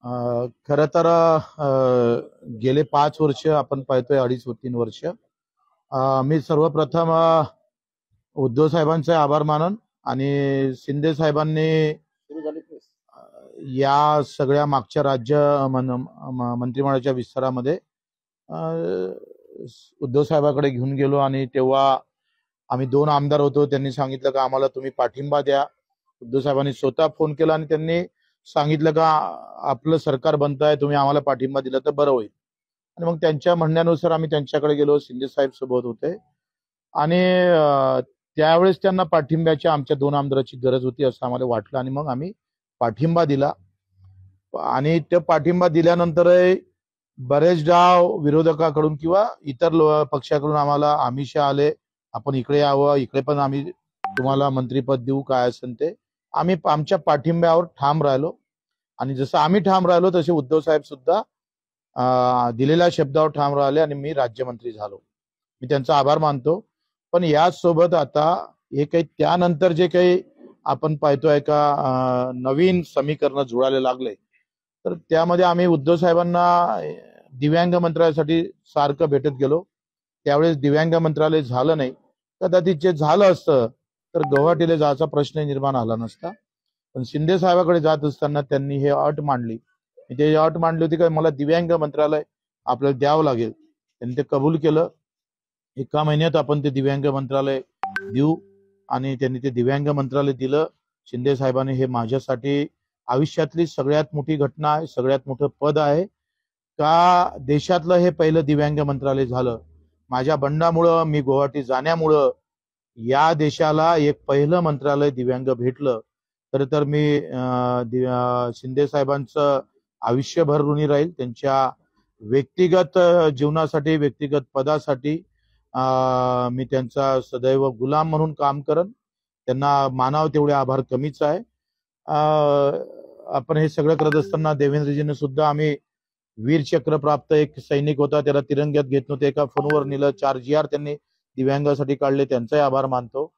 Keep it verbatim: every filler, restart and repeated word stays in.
खरं तर अ, गेले पाच वर्ष आपण पाहतोय, अडीच तीन वर्ष अ, मी सर्वप्रथम अ, उद्धव साहेबांचे आभार मानन आणि शिंदे साहेबांनी अ, या सगळ्या मागच्या राज्य मन- म- मंत्रिमंडळाच्या विस्तारामध्ये अ, उद्धव साहेबाकडे घेऊन गेलो आणि तेव्हा आम्ही दोन आमदार होतो. त्यांनी सांगितलं का आम्हाला तुम्ही पाठिंबा द्या. उद्धव साहेबांनी स्वतः फोन केला आणि त्यांनी सांगितलं का आपलं सरकार बनत आहे, तुम्ही आम्हाला पाठिंबा दिला तर बरं होईल. आणि मग त्यांच्या म्हणण्यानुसार आम्ही त्यांच्याकडे गेलो. शिंदे साहेब सोबत होते आणि अ, त्यावेळेस त्यांना पाठिंब्याची आमच्या दोन आमदाराची गरज होती असं आम्हाला वाटलं आणि मग आम्ही पाठिंबा दिला. आणि ते पाठिंबा दिल्यानंतर बरेचदा विरोधकाकडून किंवा इतर लो- पक्षाकडून आम्हाला आमिष आले, आपण इकडे यावं, इकडे पण आम्ही तुम्हाला मंत्रीपद देऊ, काय असेल ते. आम्ही आमच्या पाठिंब्यावर ठाम राहिलो आणि जसं आम्ही ठाम राहिलो तसे उद्धव साहेब सुद्धा अं, दिलेल्या शब्दावर ठाम राहिले आणि मी राज्यमंत्री झालो. मी त्यांचा आभार मानतो. पण याचसोबत आता हे काही त्यानंतर जे काही आपण पाहतोय का अं, नवीन समीकरण जुळायला लागले, तर त्यामध्ये आम्ही उद्धव साहेबांना दिव्यांग मंत्रालयासाठी सारखं भेटत गेलो. त्यावेळेस दिव्यांग मंत्रालय झालं नाही. कदाचित जे झालं असतं तर गुवाहाटीला जायचा प्रश्न निर्माण आला नसता. पण शिंदे साहेबाकडे जात असताना त्यांनी हे अट मांडली. ते अट मांडली होती का मला दिव्यांग मंत्रालय आपल्याला द्यावं लागेल. त्यांनी ते कबूल केलं. एका महिन्यात आपण ते दिव्यांग मंत्रालय देऊ आणि त्यांनी ते दिव्यांग मंत्रालय दिलं. शिंदे साहेबांनी हे माझ्यासाठी आयुष्यातली सगळ्यात मोठी घटना आहे, सगळ्यात मोठं पद आहे का देशातलं हे पहिलं दिव्यांग मंत्रालय झालं. माझ्या बंडामुळं, मी गुवाहाटी जाण्यामुळं या देशाला एक पहिलं मंत्रालय दिव्यांग भेटलं. तर तर मी अं, दि- अं, शिंदे साहेबांचं आयुष्यभर ऋणी राहील. त्यांच्या व्यक्तिगत अं, जीवनासाठी, व्यक्तिगत पदासाठी अं, मी त्यांचा सदैव गुलाम म्हणून काम करन. त्यांना मानावं तेवढे आभार कमीच आहे. अं, आपण हे सगळं करत असताना देवेंद्रजीने सुद्धा आम्ही वीरचक्र प्राप्त एक सैनिक होता, त्याला तिरंग्यात घेत नव्हते, एका फोनवर नेलं. चार जी आर त्यांनी दिव्यांगासाठी काढले, त्यांचाही आभार मानतो.